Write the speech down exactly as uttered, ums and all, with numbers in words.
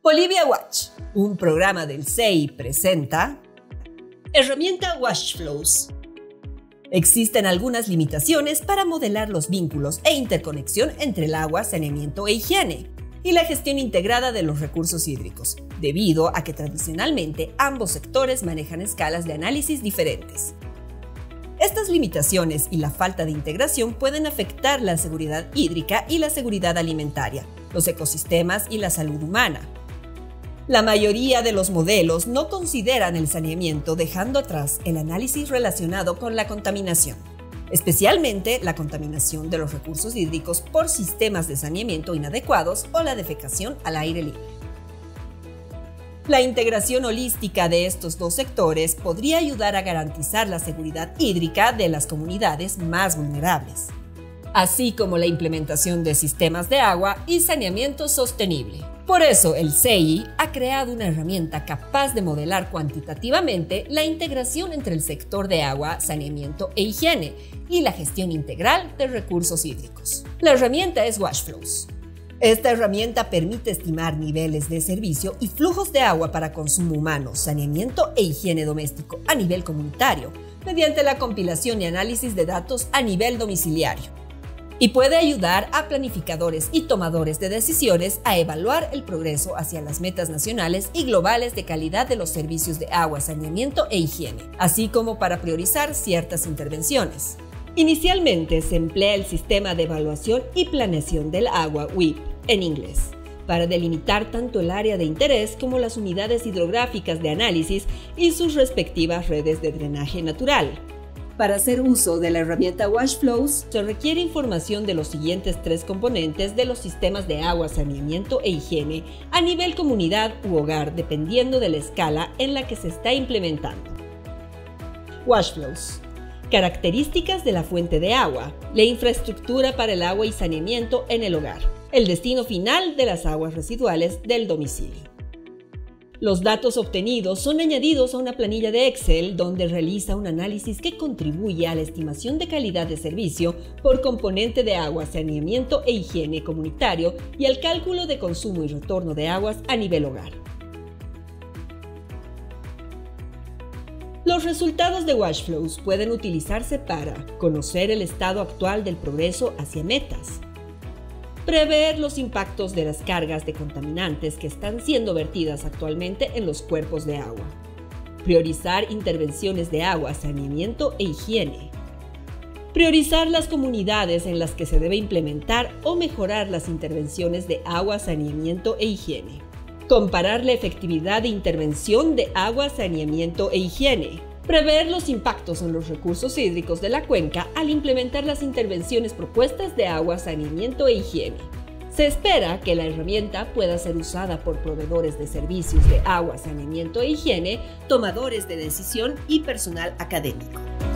Bolivia Watch, un programa del C E I, presenta Herramienta WashFlows. Existen algunas limitaciones para modelar los vínculos e interconexión entre el agua, saneamiento e higiene y la gestión integrada de los recursos hídricos, debido a que tradicionalmente ambos sectores manejan escalas de análisis diferentes. Estas limitaciones y la falta de integración pueden afectar la seguridad hídrica y la seguridad alimentaria, los ecosistemas y la salud humana. La mayoría de los modelos no consideran el saneamiento, dejando atrás el análisis relacionado con la contaminación, especialmente la contaminación de los recursos hídricos por sistemas de saneamiento inadecuados o la defecación al aire libre. La integración holística de estos dos sectores podría ayudar a garantizar la seguridad hídrica de las comunidades más vulnerables, así como la implementación de sistemas de agua y saneamiento sostenible. Por eso, el C E I ha creado una herramienta capaz de modelar cuantitativamente la integración entre el sector de agua, saneamiento e higiene y la gestión integral de recursos hídricos. La herramienta es WashFlows. Esta herramienta permite estimar niveles de servicio y flujos de agua para consumo humano, saneamiento e higiene doméstico a nivel comunitario, mediante la compilación y análisis de datos a nivel domiciliario. Y puede ayudar a planificadores y tomadores de decisiones a evaluar el progreso hacia las metas nacionales y globales de calidad de los servicios de agua, saneamiento e higiene, así como para priorizar ciertas intervenciones. Inicialmente se emplea el Sistema de Evaluación y Planeación del Agua, W I P, en inglés, para delimitar tanto el área de interés como las unidades hidrográficas de análisis y sus respectivas redes de drenaje natural. Para hacer uso de la herramienta WashFlows, se requiere información de los siguientes tres componentes de los sistemas de agua, saneamiento e higiene a nivel comunidad u hogar, dependiendo de la escala en la que se está implementando. WashFlows. Características de la fuente de agua, la infraestructura para el agua y saneamiento en el hogar, el destino final de las aguas residuales del domicilio. Los datos obtenidos son añadidos a una planilla de Excel donde realiza un análisis que contribuye a la estimación de calidad de servicio por componente de agua, saneamiento e higiene comunitario y al cálculo de consumo y retorno de aguas a nivel hogar. Los resultados de WashFlows pueden utilizarse para conocer el estado actual del progreso hacia metas, prever los impactos de las cargas de contaminantes que están siendo vertidas actualmente en los cuerpos de agua, priorizar intervenciones de agua, saneamiento e higiene, priorizar las comunidades en las que se debe implementar o mejorar las intervenciones de agua, saneamiento e higiene, comparar la efectividad de intervención de agua, saneamiento e higiene, prever los impactos en los recursos hídricos de la cuenca al implementar las intervenciones propuestas de agua, saneamiento e higiene. Se espera que la herramienta pueda ser usada por proveedores de servicios de agua, saneamiento e higiene, tomadores de decisión y personal académico.